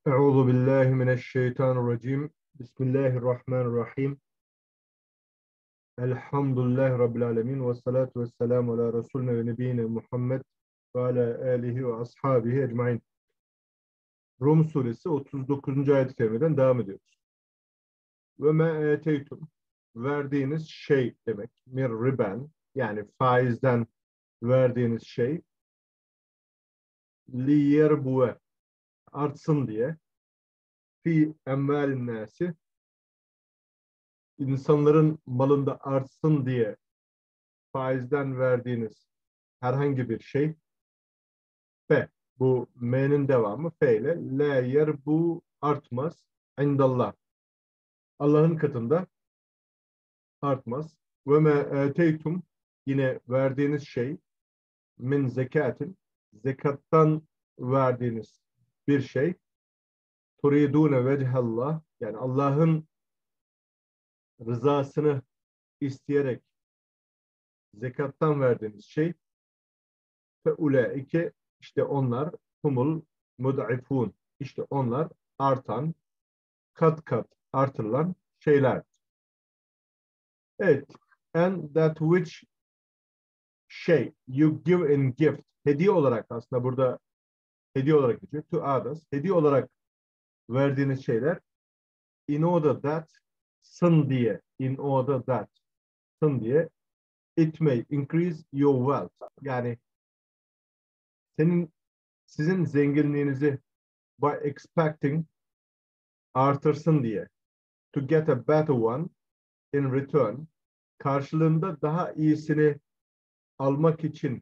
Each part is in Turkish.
Euzu billahi mineşşeytanirracim. Bismillahirrahmanirrahim. Elhamdülillahi Rabbil alemin. Ve salatu ve selamu ala Resulüne ve Nebiyine Muhammed ve ala alihi ve ashabihi ecmain. Rum suresi 39. ayet-i kerimeden devam ediyoruz. Ve me eteytum, verdiğiniz şey demek. Mir riben, yani faizden verdiğiniz şey, li yerbuve, artsın diye, fi emvalin nasi, insanların malında artsın diye faizden verdiğiniz herhangi bir şey, fe, bu m'nin devamı fe ile, la yer, bu artmaz, indallah, Allah'ın katında artmaz. Ve me eteytum, yine verdiğiniz şey, min zekatin, zekattan verdiğiniz bir şey, turidune vechehallah, yani Allah'ın rızasını isteyerek zekattan verdiğiniz şey, fe ulaike, işte onlar, humul mud'ifun, işte onlar artan, kat kat artırılan şeyler. Evet. And that which şey you give in gift, hediye olarak, aslında burada hediye olarak geçiyor. To others, hediye olarak verdiğiniz şeyler, in order that, sın diye, in order that, sın diye, it may increase your wealth, yani sizin zenginliğinizi, by expecting, artırsın diye, to get a better one in return, karşılığında daha iyisini almak için,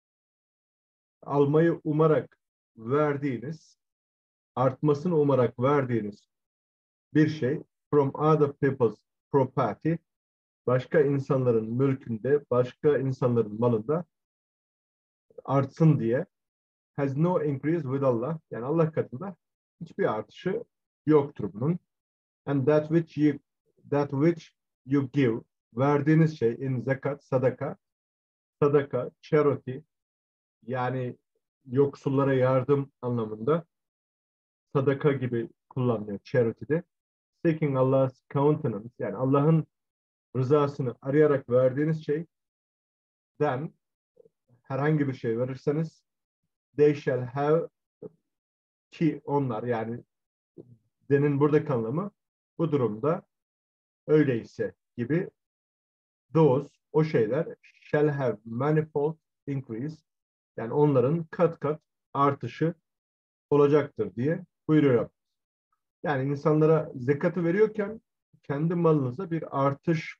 almayı umarak verdiğiniz, artmasını umarak verdiğiniz bir şey, from other people's property, başka insanların mülkünde, başka insanların malında artsın diye, has no increase with Allah, yani Allah katında hiçbir artışı yoktur bunun. And that which you give, verdiğiniz şey, in zekat, sadaka, charity, yani yoksullara yardım anlamında, sadaka gibi kullanılıyor charity'de. Seeking Allah's countenance, yani Allah'ın rızasını arayarak verdiğiniz şey, then, herhangi bir şey verirseniz, they shall have, ki onlar, yani denin buradaki anlamı, bu durumda öyleyse gibi, those, o şeyler, shall have manifold increase, yani onların kat kat artışı olacaktır diye buyuruyor. Yani insanlara zekatı veriyorken kendi malınıza bir artış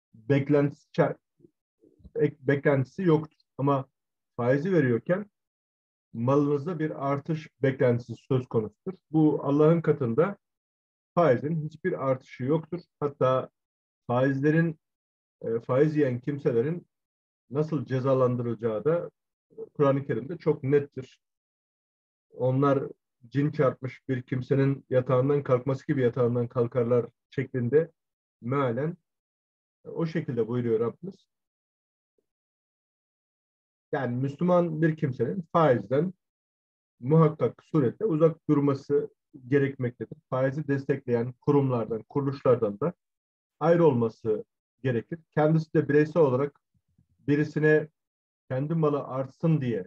beklentisi yoktur. Ama faizi veriyorken malınızda bir artış beklentisi söz konusudur. Bu Allah'ın katında faizin hiçbir artışı yoktur. Hatta faiz yiyen kimselerin nasıl cezalandırılacağı da Kur'an-ı Kerim'de çok nettir. Onlar cin çarpmış bir kimsenin yatağından kalkması gibi yatağından kalkarlar şeklinde mealen o şekilde buyuruyor Rabbimiz. Yani Müslüman bir kimsenin faizden muhakkak surette uzak durması gerekmektedir. Faizi destekleyen kurumlardan, kuruluşlardan da ayrı olması gerekir. Kendisi de bireysel olarak birisine kendi malı artsın diye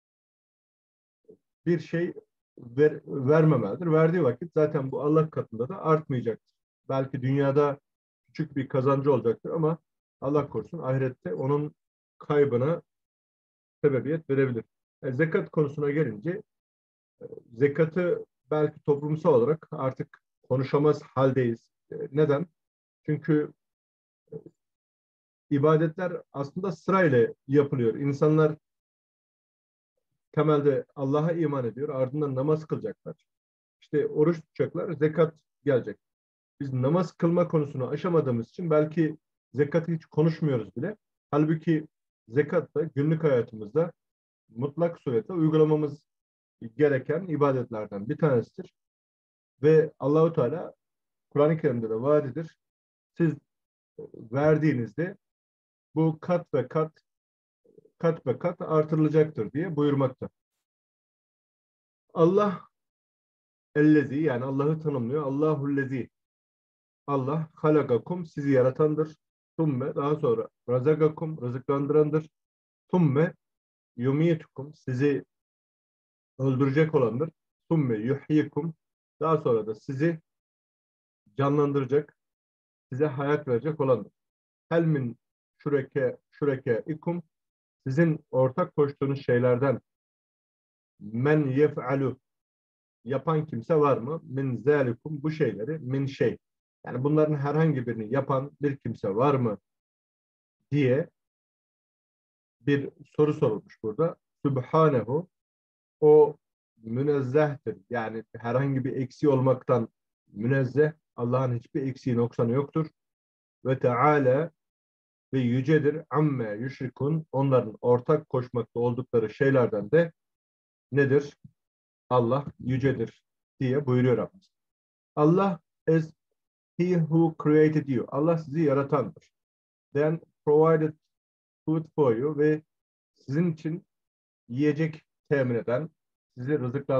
bir şey vermemelidir. Verdiği vakit zaten bu Allah katında da artmayacaktır. Belki dünyada küçük bir kazancı olacaktır ama Allah korusun ahirette onun kaybına sebebiyet verebilir. Zekat konusuna gelince, zekatı belki toplumsal olarak artık konuşamaz haldeyiz. Neden? Çünkü ibadetler aslında sırayla yapılıyor. İnsanlar temelde Allah'a iman ediyor, ardından namaz kılacaklar. İşte oruç tutacaklar, zekat gelecek. Biz namaz kılma konusunu aşamadığımız için belki zekatı hiç konuşmuyoruz bile. Halbuki zekat da günlük hayatımızda mutlak surette uygulamamız gereken ibadetlerden bir tanesidir. Ve Allahu Teala Kur'an-ı Kerim'de de vaadidir. Siz verdiğinizde bu kat ve kat, kat ve kat artırılacaktır diye buyurmakta. Allah ellezi yani Allah'ı tanımlıyor. Allahullezi. Allah halagakum sizi yaratandır. Tumme daha sonra razagakum rızıklandırandır. Tumme yumitukum sizi öldürecek olandır. Tumme yuhyikum daha sonra da sizi canlandıracak, size hayat verecek olandır. Helmin şureke ikum sizin ortak koştuğunuz şeylerden men yef'alu yapan kimse var mı? Min zalikum bu şeyleri min şey. Yani bunların herhangi birini yapan bir kimse var mı diye bir soru sorulmuş burada. Sübhanehu o münezzehtir. Yani herhangi bir eksiği olmaktan münezzeh. Allah'ın hiçbir eksiği noksanı yoktur. Ve Teala ve yücedir. Amme yüşrikun onların ortak koşmakta oldukları şeylerden de nedir? Allah yücedir diye buyuruyor Rabbimiz. Allah is he who created you. Allah sizi yaratandır. Then provided food for you ve sizin için yiyecek temin eden, sizi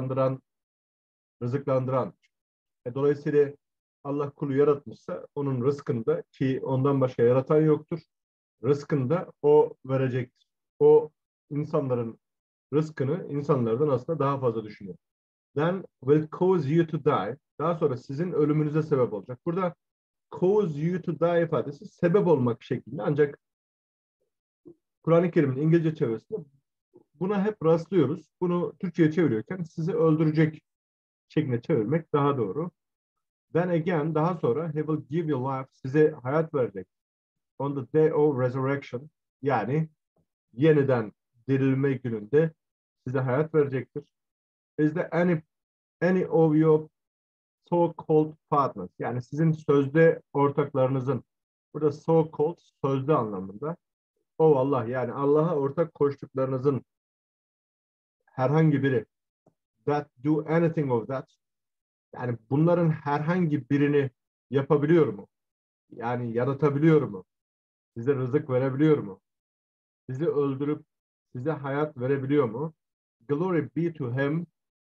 rızıklandıran. Dolayısıyla Allah kulu yaratmışsa onun rızkında ki ondan başka yaratan yoktur. Rızkında o verecektir. O insanların rızkını insanlardan aslında daha fazla düşünüyor. Then will cause you to die. Daha sonra sizin ölümünüze sebep olacak. Burada cause you to die ifadesi sebep olmak şeklinde ancak Kur'an-ı Kerim'in İngilizce çevirisinde buna hep rastlıyoruz. Bunu Türkçe'ye çeviriyorken sizi öldürecek şeklinde çevirmek daha doğru. Then again daha sonra he will give you life size hayat verecek. On the day of resurrection yani yeniden dirilme gününde size hayat verecektir. Is there any of your so-called partners yani sizin sözde ortaklarınızın burada so-called sözde anlamında o Allah yani Allah'a ortak koştuklarınızın herhangi biri that do anything of that yani bunların herhangi birini yapabiliyor mu? Yani yaratabiliyor mu? Size rızık verebiliyor mu? Sizi öldürüp size hayat verebiliyor mu? Glory be to him.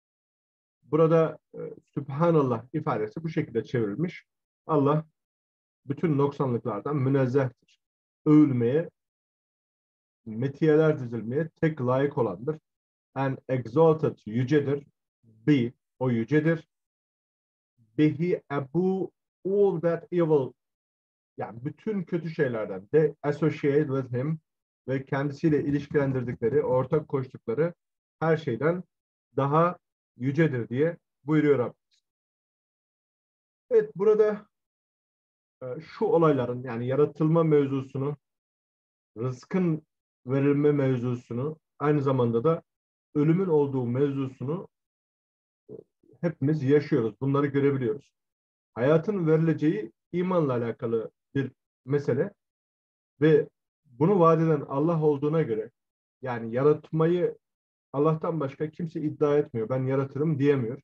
Burada Sübhanallah ifadesi bu şekilde çevrilmiş. Allah bütün noksanlıklardan münezzehtir. Övülmeye, metiyeler dizilmeye tek layık olandır. And exalted yücedir. Be o yücedir. Behi ebu all that evil yani bütün kötü şeylerden de associate with him ve kendisiyle ilişkilendirdikleri, ortak koştukları her şeyden daha yücedir diye buyuruyor Rabbimiz. Evet burada şu olayların yani yaratılma mevzusunu, rızkın verilme mevzusunu, aynı zamanda da ölümün olduğu mevzusunu hepimiz yaşıyoruz. Bunları görebiliyoruz. Hayatın verileceği imanla alakalı bir mesele ve bunu vaat eden Allah olduğuna göre yani yaratmayı Allah'tan başka kimse iddia etmiyor. Ben yaratırım diyemiyor.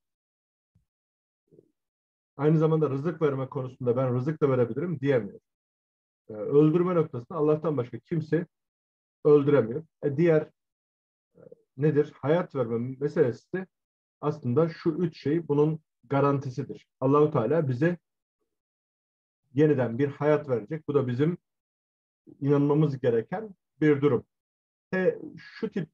Aynı zamanda rızık verme konusunda ben rızık da verebilirim diyemiyor. Öldürme noktasında Allah'tan başka kimse öldüremiyor. Diğer nedir? Hayat verme meselesi de aslında şu üç şey bunun garantisidir. Allahu Teala bize yeniden bir hayat verecek. Bu da bizim inanmamız gereken bir durum. Şu tip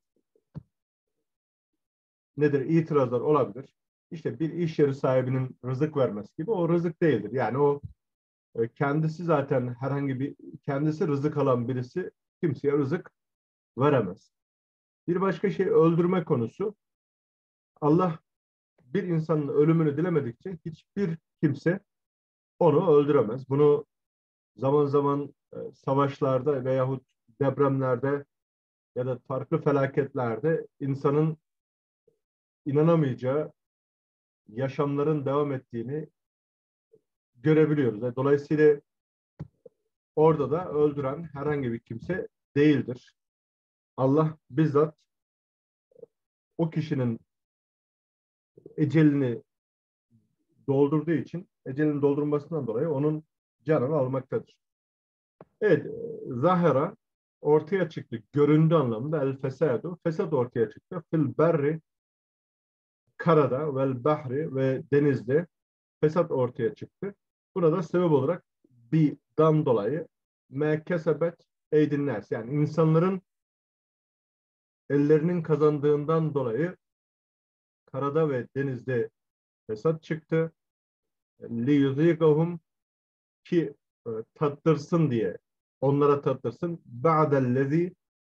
nedir? İtirazlar olabilir. İşte bir iş yeri sahibinin rızık vermesi gibi o rızık değildir. Yani o kendisi zaten kendisi rızık alan birisi kimseye rızık veremez. Bir başka şey öldürme konusu. Allah bir insanın ölümünü dilemedikçe hiçbir kimse onu öldüremez. Bunu zaman zaman savaşlarda veyahut depremlerde ya da farklı felaketlerde insanın inanamayacağı yaşamların devam ettiğini görebiliyoruz. Dolayısıyla orada da öldüren herhangi bir kimse değildir. Allah bizzat o kişinin ecelini doldurduğu için ecelini doldurmasından dolayı onun canını almaktadır. Evet, zahara ortaya çıktı, göründü anlamında el fesadu. Fesad ortaya çıktı. Fil berri karada vel bahri ve denizde fesat ortaya çıktı. Buna da sebep olarak bir dan dolayı me kesebet eydinler. Yani insanların ellerinin kazandığından dolayı karada ve denizde fesat çıktı. Li yuzîgahum ki tattırsın diye, onlara tattırsın. Ba'dellezî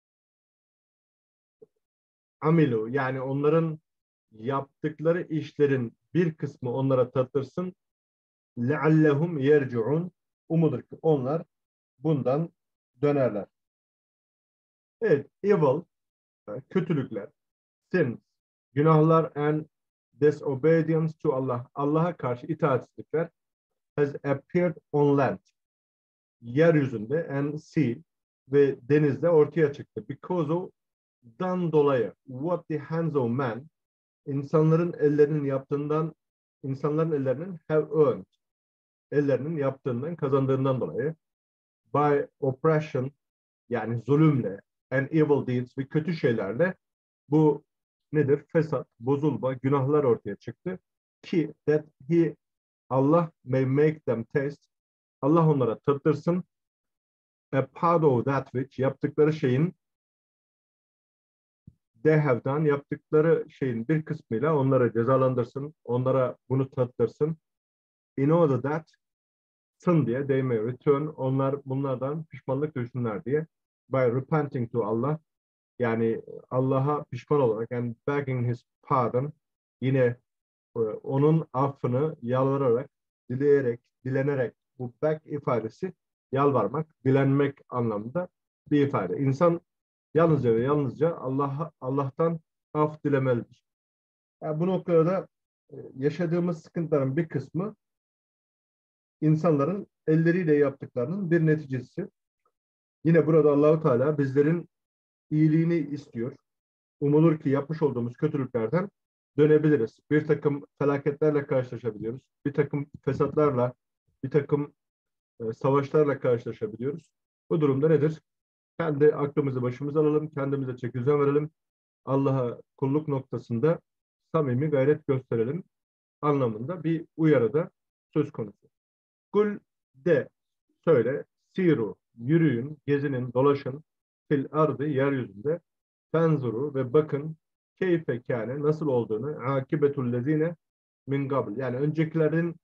amilu, yani onların yaptıkları işlerin bir kısmı onlara tattırsın. Leallehum yerciun, umudur ki onlar bundan dönerler. Evet, evil, kötülükler, sins, günahlar and disobedience to Allah, Allah'a karşı itaatsizlikler has appeared on land, yeryüzünde and sea ve denizde ortaya çıktı. Because of dan dolayı what the hands of man, insanların ellerinin yaptığından, insanların ellerinin have earned, ellerinin yaptığından, kazandığından dolayı by oppression, yani zulümle and evil deeds ve kötü şeylerle bu nedir? Fesat, bozulma, günahlar ortaya çıktı. Ki that he, Allah may make them taste, Allah onlara tattırsın a part of that which, yaptıkları şeyin they have done, yaptıkları şeyin bir kısmıyla onları cezalandırsın, onlara bunu tattırsın. In order that, sın diye, they may return, onlar bunlardan pişmanlık duysunlar diye. By repenting to Allah, yani Allah'a pişman olarak, yani begging his pardon, yine onun affını yalvararak, dileyerek, dilenerek, bu beg ifadesi yalvarmak, dilenmek anlamında bir ifade. İnsan yalnızca ve yalnızca Allah'tan af dilemelidir. Yani bu noktada yaşadığımız sıkıntıların bir kısmı insanların elleriyle yaptıklarının bir neticesi. Yine burada Allahu Teala bizlerin iyiliğini istiyor. Umulur ki yapmış olduğumuz kötülüklerden dönebiliriz. Bir takım felaketlerle karşılaşabiliyoruz. Bir takım fesatlarla, bir takım savaşlarla karşılaşabiliyoruz. Bu durumda nedir? Kendi aklımızı başımıza alalım, kendimize çeki düzen verelim. Allah'a kulluk noktasında samimi gayret gösterelim anlamında bir uyarıda söz konusu. Kul de, söyle, siru, yürüyün, gezinin, dolaşın, fil ardı, yeryüzünde, fenzuru ve bakın, keyfe kâne, nasıl olduğunu, akibetullezine min gabl, yani öncekilerin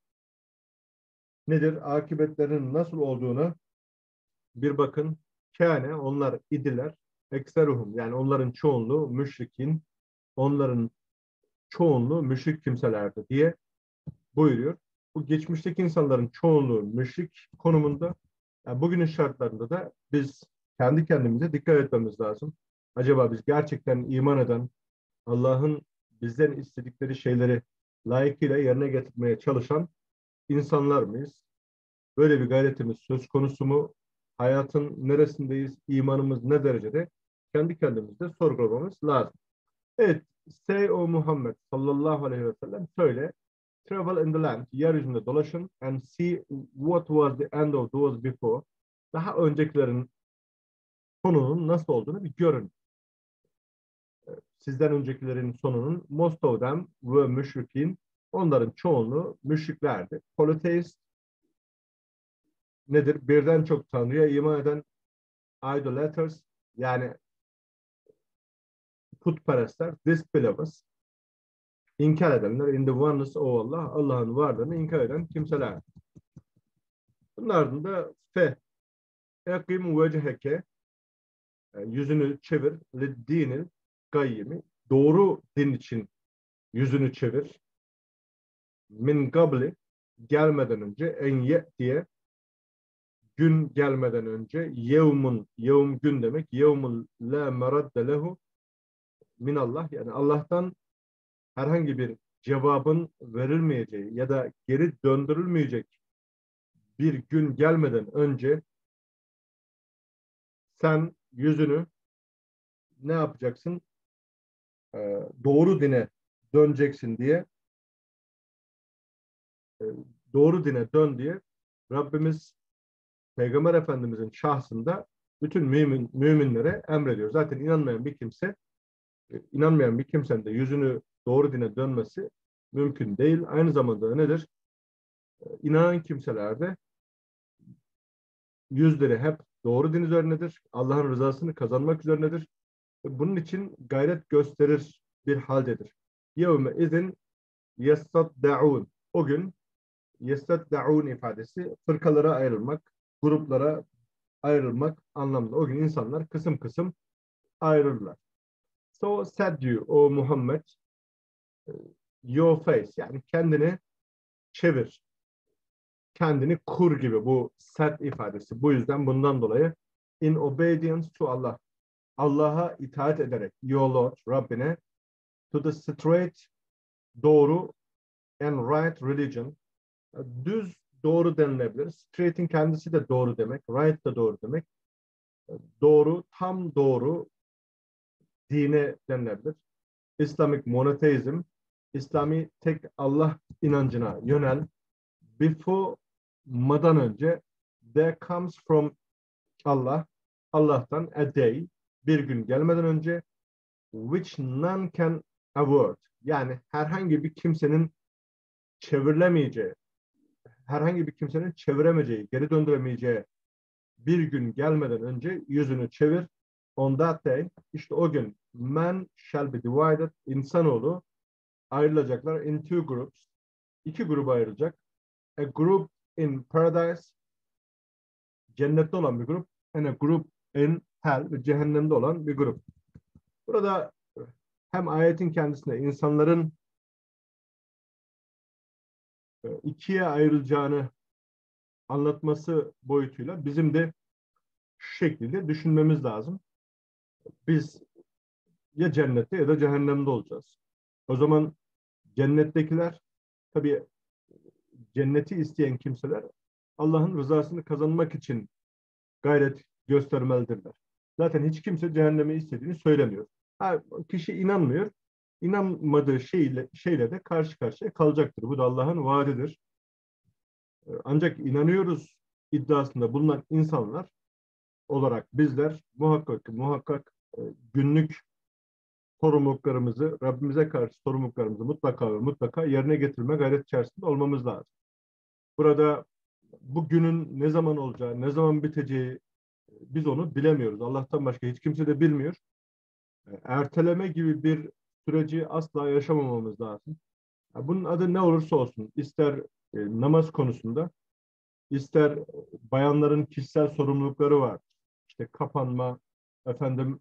nedir, akıbetlerinin nasıl olduğunu bir bakın. Kâne, onlar idiler, ekseruhum, yani onların çoğunluğu müşrikin, onların çoğunluğu müşrik kimselerdi diye buyuruyor. Bu geçmişteki insanların çoğunluğu müşrik konumunda. Yani bugünün şartlarında da biz kendi kendimize dikkat etmemiz lazım. Acaba biz gerçekten iman eden, Allah'ın bizden istedikleri şeyleri layıkıyla yerine getirmeye çalışan insanlar mıyız? Böyle bir gayretimiz söz konusu mu? Hayatın neresindeyiz? İmanımız ne derecede? Kendi kendimizde sorgulamamız lazım. Evet, say o Muhammed sallallahu aleyhi ve sellem, söyle. Travel in the land, yeryüzünde dolaşın and see what was the end of those before. Daha öncekilerin sonunun nasıl olduğunu bir görün. Sizden öncekilerin sonunun most of them were müşrikin. Onların çoğunluğu müşriklerdi. Polytheist nedir? Birden çok tanrıya iman eden idolaters, yani putperestler, disbelievers, inkar edenler, in the oneness of Allah, Allah'ın varlığını inkar eden kimseler. Bunlardan da ekim veceheke, yüzünü çevir, dini gayyimi, doğru din için yüzünü çevir. Min gabli, gelmeden önce, en diye, gün gelmeden önce, yevm gün demek, yevmun la meradde lehu min Allah, yani Allah'tan herhangi bir cevabın verilmeyeceği ya da geri döndürülmeyecek bir gün gelmeden önce sen yüzünü ne yapacaksın? Doğru dine döneceksin diye, e, doğru dine dön diye Rabbimiz Peygamber Efendimizin şahsında bütün müminlere emrediyor. Zaten inanmayan bir kimse inanmayan bir kimsenin de yüzünü doğru dine dönmesi mümkün değil. Aynı zamanda nedir? İnanan kimselerde yüzleri hep doğru din üzerinedir. Allah'ın rızasını kazanmak üzerinedir. Bunun için gayret gösterir bir haldedir. يَوْمَ اِذٍ يَسْتَدَّعُونَ. O gün yesteddaun ifadesi fırkalara ayrılmak, gruplara ayrılmak anlamında. O gün insanlar kısım kısım ayrılırlar. So said you, o Muhammed, your face, yani kendini çevir, kendini kur gibi bu sad ifadesi. Bu yüzden bundan dolayı in obedience to Allah, Allah'a itaat ederek, your Lord, Rabbine, to the straight, doğru, and right religion, düz doğru denilebilir. Straight'in kendisi de doğru demek, right de doğru demek. Doğru, tam doğru dine denilebilir. Islamic monotheism, İslami tek Allah inancına yönel. Before madan önce there comes from Allah, Allah'tan a day, bir gün gelmeden önce which none can avoid, yani herhangi bir kimsenin çevrilemeyeceği, herhangi bir kimsenin çeviremeyeceği, geri döndüremeyeceği bir gün gelmeden önce yüzünü çevir. On that day, işte o gün man shall be divided, insanoğlu ayrılacaklar in two groups, iki gruba ayrılacak. A group in paradise, cennette olan bir grup, and a group in hell, cehennemde olan bir grup. Burada hem ayetin kendisinde insanların ikiye ayrılacağını anlatması boyutuyla bizim de şu şekilde düşünmemiz lazım. Biz ya cennette ya da cehennemde olacağız. O zaman cennettekiler, tabii cenneti isteyen kimseler Allah'ın rızasını kazanmak için gayret göstermelidirler. Zaten hiç kimse cehennemi istediğini söylemiyor. Ha, kişi inanmıyor. İnanmadığı şeyle de karşı karşıya kalacaktır. Bu da Allah'ın vaadidir. Ancak inanıyoruz iddiasında bulunan insanlar olarak bizler muhakkak günlük sorumluluklarımızı, Rabbimize karşı sorumluluklarımızı mutlaka ve mutlaka yerine getirme gayret içerisinde olmamız lazım. Burada bu günün ne zaman olacağı, ne zaman biteceği biz onu bilemiyoruz. Allah'tan başka hiç kimse de bilmiyor. Erteleme gibi bir süreci asla yaşamamamız lazım. Bunun adı ne olursa olsun, ister namaz konusunda, ister bayanların kişisel sorumlulukları var. İşte kapanma, efendim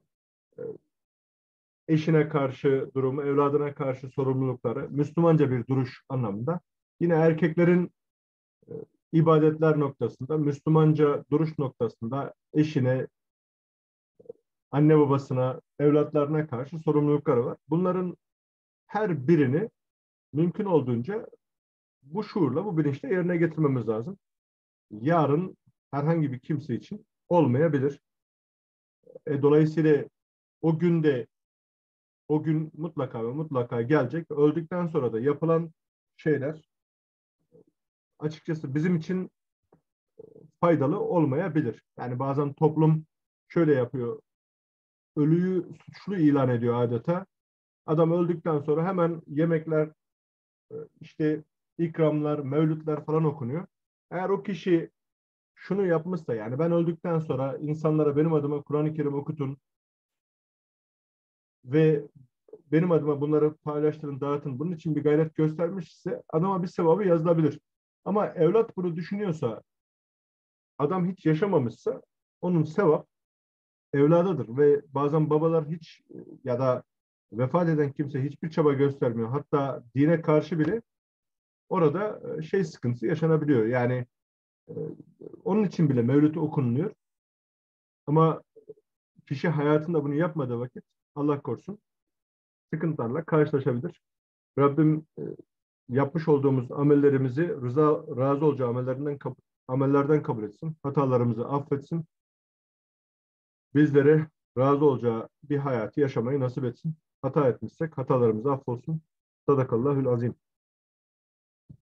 eşine karşı durumu, evladına karşı sorumlulukları, Müslümanca bir duruş anlamında. Yine erkeklerin ibadetler noktasında, Müslümanca duruş noktasında eşine, anne babasına, evlatlarına karşı sorumlulukları var. Bunların her birini mümkün olduğunca bu şuurla, bu bilinçle yerine getirmemiz lazım. Yarın herhangi bir kimse için olmayabilir. Dolayısıyla o günde, o gün mutlaka ve mutlaka gelecek. Öldükten sonra da yapılan şeyler açıkçası bizim için faydalı olmayabilir. Yani bazen toplum şöyle yapıyor. Ölüyü suçlu ilan ediyor adeta. Adam öldükten sonra hemen yemekler, işte ikramlar, mevlütler falan okunuyor. Eğer o kişi şunu yapmışsa, yani ben öldükten sonra insanlara benim adıma Kur'an-ı Kerim okutun ve benim adıma bunları paylaştırın, dağıtın, bunun için bir gayret göstermişse adama bir sevabı yazılabilir. Ama evlat bunu düşünüyorsa, adam hiç yaşamamışsa onun sevap evladıdır ve bazen babalar hiç ya da vefat eden kimse hiçbir çaba göstermiyor. Hatta dine karşı bile orada sıkıntısı yaşanabiliyor. Yani e, onun için bile mevlüt okunuluyor. Ama kişi hayatında bunu yapmadığı vakit Allah korusun sıkıntılarla karşılaşabilir. Rabbim yapmış olduğumuz amellerimizi razı olacağı amellerden kabul etsin. Hatalarımızı affetsin. Bizlere razı olacağı bir hayatı yaşamayı nasip etsin. Hata etmişsek hatalarımızı affolsun. Sadakallahül azim.